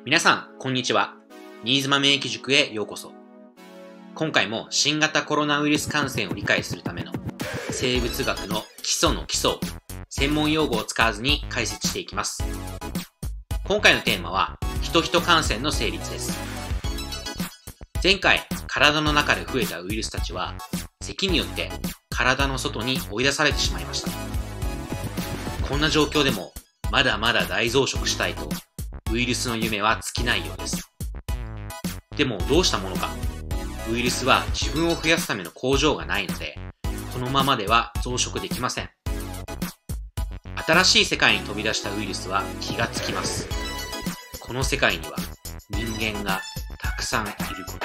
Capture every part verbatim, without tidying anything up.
皆さん、こんにちは。新妻免疫塾へようこそ。今回も新型コロナウイルス感染を理解するための生物学の基礎の基礎を専門用語を使わずに解説していきます。今回のテーマは、ヒトヒト感染の成立です。前回、体の中で増えたウイルスたちは、咳によって体の外に追い出されてしまいました。こんな状況でも、まだまだ大増殖したいと、ウイルスの夢は尽きないようです。でもどうしたものか。ウイルスは自分を増やすための工場がないので、このままでは増殖できません。新しい世界に飛び出したウイルスは気がつきます。この世界には人間がたくさんいること。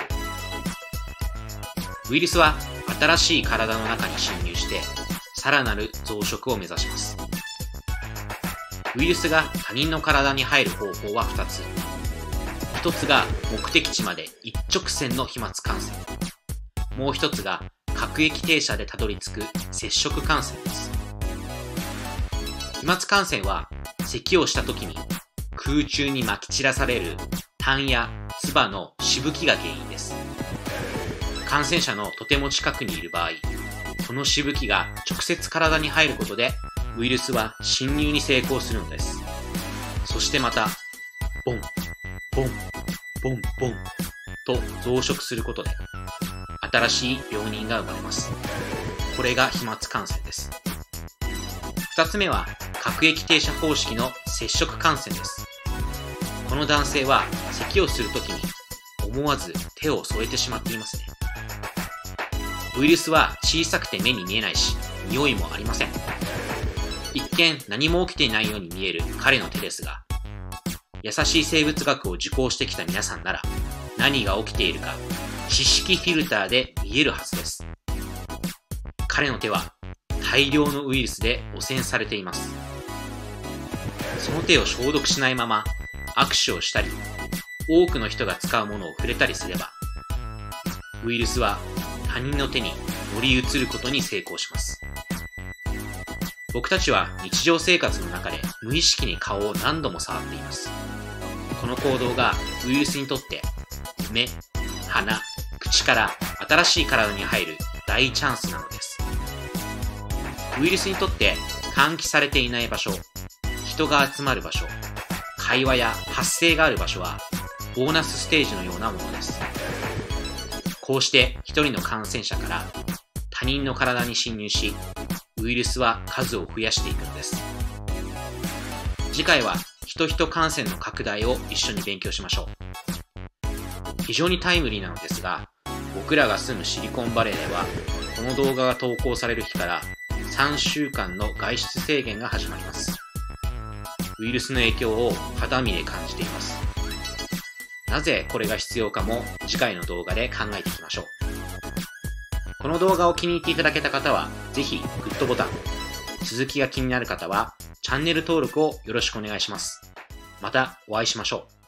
ウイルスは新しい体の中に侵入して、さらなる増殖を目指します。ウイルスが他人の体に入る方法はふたつ。ひとつが目的地まで一直線の飛沫感染。もうひとつが各駅停車でたどり着く接触感染です。飛沫感染は咳をした時に空中に撒き散らされる痰や唾のしぶきが原因です。感染者のとても近くにいる場合、このしぶきが直接体に入ることでウイルスは侵入に成功するのです。そしてまた、ボン、ボン、ボン、ボンと増殖することで、新しい病人が生まれます。これが飛沫感染です。二つ目は、各駅停車方式の接触感染です。この男性は、咳をするときに思わず手を添えてしまっていますね。ウイルスは小さくて目に見えないし、匂いもありません。一見何も起きていないように見える彼の手ですが、優しい生物学を受講してきた皆さんなら何が起きているか知識フィルターで見えるはずです。彼の手は大量のウイルスで汚染されています。その手を消毒しないまま握手をしたり、多くの人が使うものを触れたりすれば、ウイルスは他人の手に乗り移ることに成功します。僕たちは日常生活の中で無意識に顔を何度も触っています。この行動がウイルスにとって目、鼻、口から新しい体に入る大チャンスなのです。ウイルスにとって換気されていない場所、人が集まる場所、会話や発声がある場所はボーナスステージのようなものです。こうして一人の感染者から他人の体に侵入し、ウイルスは数を増やしていくのです。次回はヒトヒト感染の拡大を一緒に勉強しましょう。非常にタイムリーなのですが、僕らが住むシリコンバレーでは、この動画が投稿される日からさんしゅうかんの外出制限が始まります。ウイルスの影響を肌身で感じています。なぜこれが必要かも次回の動画で考えていきましょう。この動画を気に入っていただけた方は、ぜひグッドボタン、続きが気になる方はチャンネル登録をよろしくお願いします。またお会いしましょう。